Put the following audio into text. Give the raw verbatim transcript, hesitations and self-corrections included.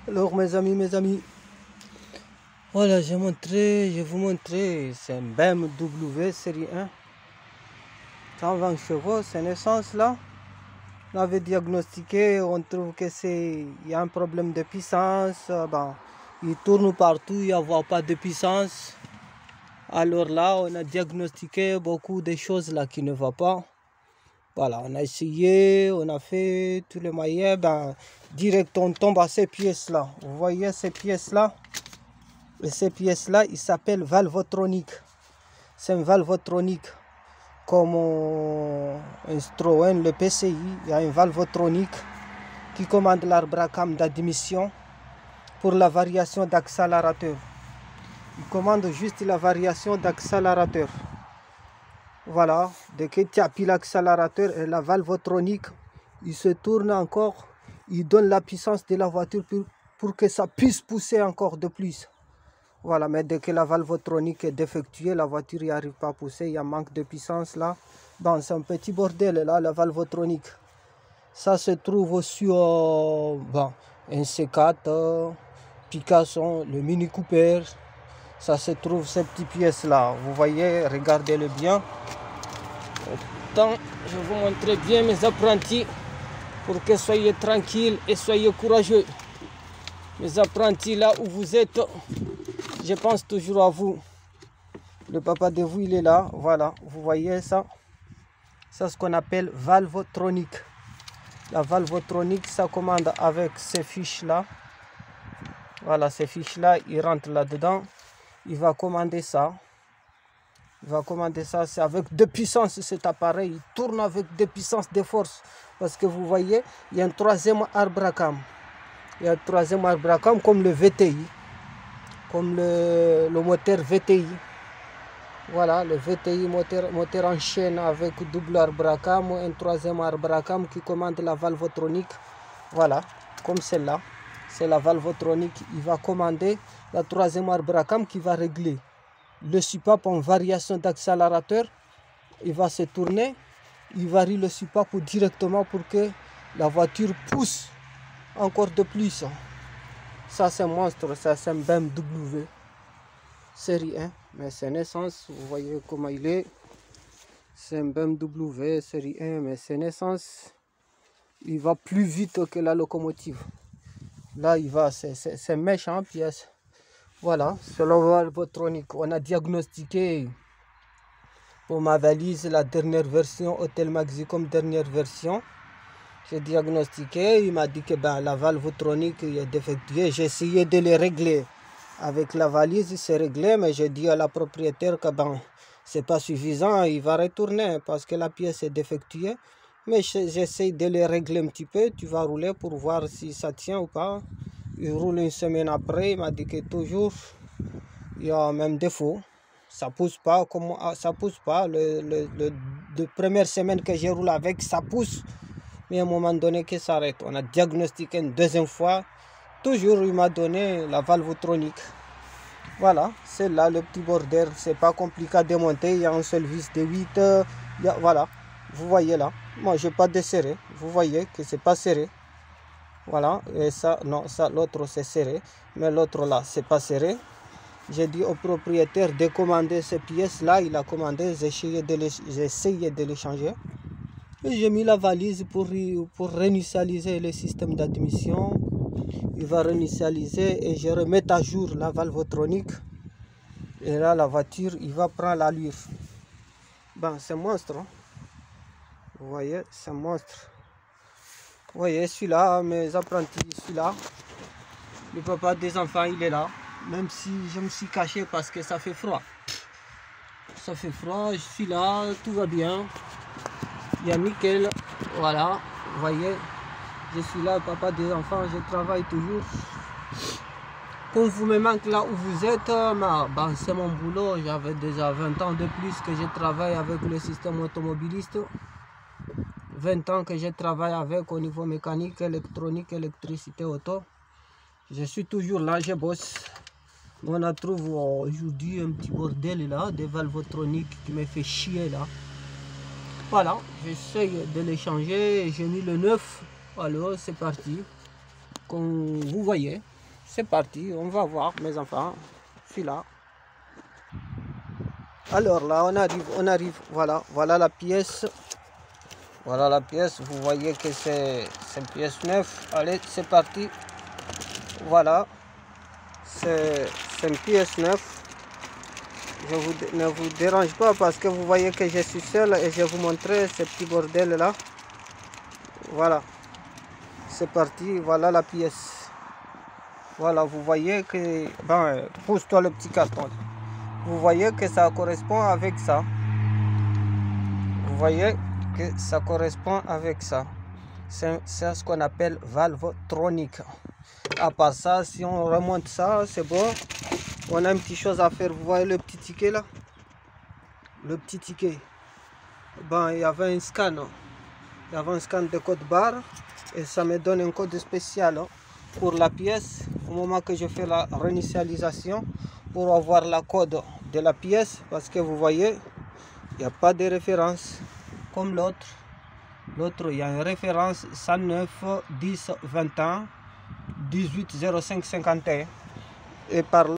Alors mes amis, mes amis, voilà, j'ai montré, je vais vous montrer, c'est un B M W série un, cent vingt chevaux, c'est une essence là. On avait diagnostiqué, on trouve que c'est, il y a un problème de puissance, ben, il tourne partout, il n'y a pas de puissance. Alors là, on a diagnostiqué beaucoup de choses là qui ne vont pas. Voilà, on a essayé, on a fait tous les moyens, ben, direct on tombe à ces pièces là. Vous voyez ces pièces là? Et ces pièces là, ils s'appellent valvotronique. C'est une valvotronique comme un Citroën, le P C I. Il y a une valvotronique qui commande l'arbre à cam d'admission pour la variation d'accélérateur. Il commande juste la variation d'accélérateur. Voilà, dès que tu appuies l'accélérateur et la valvotronique, il se tourne encore, il donne la puissance de la voiture pour, pour que ça puisse pousser encore de plus. Voilà, mais dès que la valvotronique est défectuée, la voiture n'y arrive pas à pousser, il y a un manque de puissance là. Bon, c'est un petit bordel là, la valvotronique. Ça se trouve sur euh, bon, un C quatre, euh, Picasso, le Mini Cooper. Ça se trouve ces petites pièces là. Vous voyez, regardez-le bien. Autant, je vais vous montrer bien mes apprentis pour que soyez tranquilles et soyez courageux. Mes apprentis là où vous êtes, je pense toujours à vous. Le papa de vous, il est là. Voilà, vous voyez ça. C'est ce qu'on appelle valvotronique. La valvotronique, ça commande avec ces fiches là. Voilà, ces fiches là, il rentre là-dedans. Il va commander ça. Il va commander ça. C'est avec deux puissances cet appareil. Il tourne avec deux puissances de force. Parce que vous voyez, il y a un troisième arbre à cam. Il y a un troisième arbre à cam comme le V T I. Comme le, le moteur V T I. Voilà, le V T I, moteur, moteur en chaîne avec double arbre à cam. Un troisième arbre à cam qui commande la valvotronique. Voilà, comme celle-là. C'est la valvotronique. Il va commander la troisième arbre à cam qui va régler le soupape en variation d'accélérateur. Il va se tourner. Il varie le soupape directement pour que la voiture pousse encore de plus. Ça c'est un monstre, ça c'est un B M W série un, mais c'est une essence, vous voyez comment il est. C'est un B M W série un, mais c'est une essence. Il va plus vite que la locomotive. Là il va, c'est méchant pièce. Voilà, selon valvotronique, on a diagnostiqué pour ma valise la dernière version Hôtel Maxi comme dernière version. J'ai diagnostiqué, il m'a dit que ben, la valvotronique est défectuée. J'ai essayé de les régler avec la valise, c'est réglé, mais j'ai dit à la propriétaire que ben, c'est pas suffisant, il va retourner parce que la pièce est défectuée. Mais j'essaie de les régler un petit peu, tu vas rouler pour voir si ça tient ou pas. Il roule une semaine après, il m'a dit que toujours il y a même défaut. Ça pousse pas, comme ça pousse pas. Le, le, le, le première semaine que j'ai roulé avec, ça pousse. Mais à un moment donné, que ça arrête. On a diagnostiqué une deuxième fois. Toujours, il m'a donné la valvotronique. Voilà, c'est là le petit bordel. C'est pas compliqué à démonter. Il y a un seul vis de huit. Il y a, voilà, vous voyez là. Moi, je n'ai pas de serré. Vous voyez que c'est pas serré. Voilà, et ça, non, ça, l'autre c'est serré. Mais l'autre là, c'est pas serré. J'ai dit au propriétaire de commander ces pièces là. Il a commandé. J'ai essayé de les, j'ai essayé de les changer. J'ai mis la valise pour, pour réinitialiser le système d'admission. Il va réinitialiser et je remets à jour la valvotronique. Et là, la voiture, il va prendre l'allure. Ben, c'est un monstre. Hein? Vous voyez, c'est un monstre. Vous voyez, celui-là, mes apprentis, celui-là. Le papa des enfants, il est là. Même si je me suis caché parce que ça fait froid. Ça fait froid, je suis là, tout va bien. Il y a Mickaël, voilà, vous voyez, je suis là, papa des enfants, je travaille toujours. Comme vous me manquez là où vous êtes, ben, c'est mon boulot, j'avais déjà vingt ans de plus que je travaille avec le système automobiliste. vingt ans que je travaille avec au niveau mécanique, électronique, électricité, auto. Je suis toujours là, je bosse. On a trouvé aujourd'hui un petit bordel là, des valvotroniques qui me fait chier là. Voilà, j'essaye de les changer, j'ai mis le neuf, alors c'est parti, comme vous voyez. c'est parti, on va voir mes enfants. Je suis là. Alors là, on arrive, on arrive, voilà, voilà la pièce. Voilà la pièce, vous voyez que c'est une pièce neuve. Allez, c'est parti. Voilà, c'est une pièce neuve. Je vous, ne vous dérange pas parce que vous voyez que je suis seul et je vais vous montrer ce petit bordel là. Voilà, c'est parti, voilà la pièce. Voilà, vous voyez que, ben, pousse-toi le petit carton. Vous voyez que ça correspond avec ça. Vous voyez que ça correspond avec ça. C'est ce qu'on appelle valve tronique. À part ça, si on remonte ça, c'est bon. On a une petite chose à faire. Vous voyez le petit ticket là? Le petit ticket. Ben, il y avait un scan. Il y avait un scan de code barre. Et ça me donne un code spécial pour la pièce. Au moment que je fais la réinitialisation, pour avoir la code de la pièce. Parce que vous voyez, il n'y a pas de référence. Comme l'autre. L'autre, il y a une référence cent neuf, dix, vingt et un, dix-huit, zéro cinq, cinquante et un. Et par